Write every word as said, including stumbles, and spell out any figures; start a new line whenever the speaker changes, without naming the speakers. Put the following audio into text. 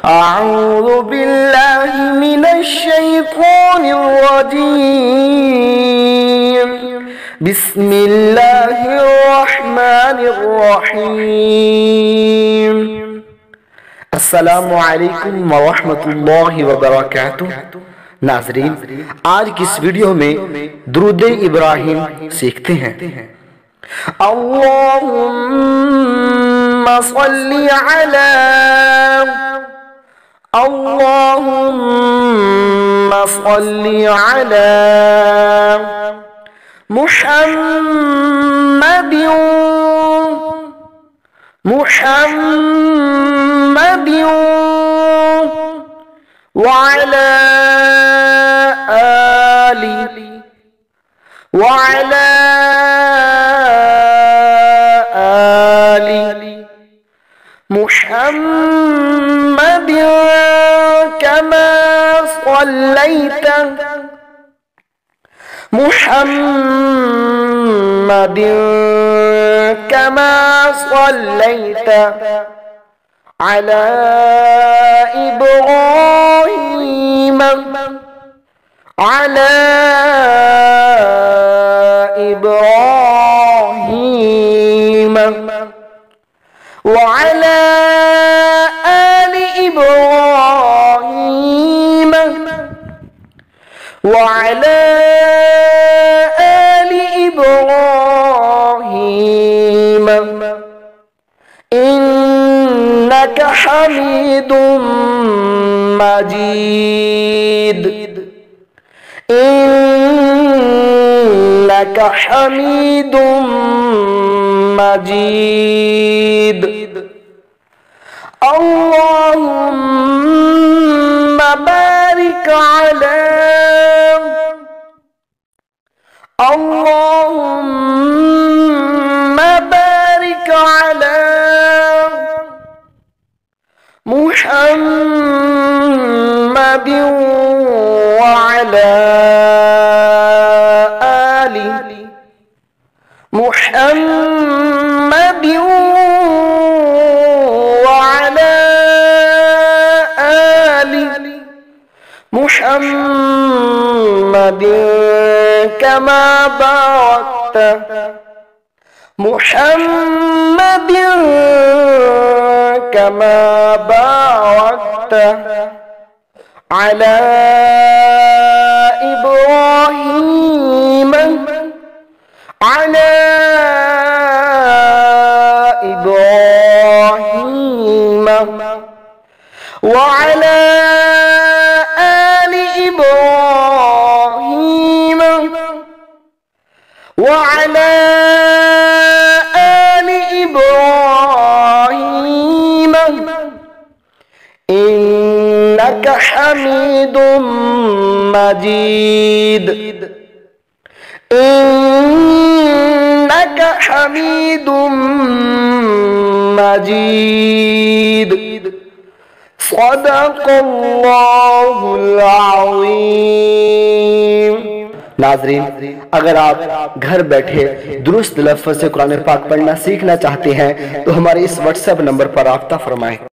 अऊज़ु बिल्लाहि मिनश्शैतानिर्रजीम। बिस्मिल्लाहिर्रहमानिर्रहीम। अस्सलामु अलैकुम वरहमतुल्लाहि वबरकातुह। नाज़रीन, आज की इस वीडियो में दुरूद इब्राहिम सीखते हैं। अल्लाहुम्मा सल्ली अला अल्लाहुम्मा सल्ली अला मुहम्मदिन मुहम्मदिन वअला आलि वअला आलि मुहम्मदिन कमा सल्लैत मुहम्मदिन कमा सल्लैत अला इब्राहीम अला इब्राहीम वअला आलि इब्राहीम वअला आलि इब्राहीम इन्नका हमीदुम मजीद इन्नका हमीदुम मजीद। अल्लाहुम्मा बारिक अला अल्लाहुम्मा बारिक अला मुहम्मदिन वअला आलि मुहम्मदिन वअला आलि मुहम्मदिन कमा बारकत मुहम्मदिन कमा बारकत अला इब्राहीम अला इब्राहीम वअला आलि इब्राहीम वअला आलि इब्राहीम इन्नका हमीदुम मजीद इन्नका हमीदुम मजीद। सदक़ल्लाहुल अज़ीम। नाज़रीन, अगर आप घर बैठे दुरुस्त लफ्ज़ से कुरान पाक पढ़ना सीखना चाहते हैं तो हमारे इस व्हाट्सएप नंबर पर राब्ता फरमाएं।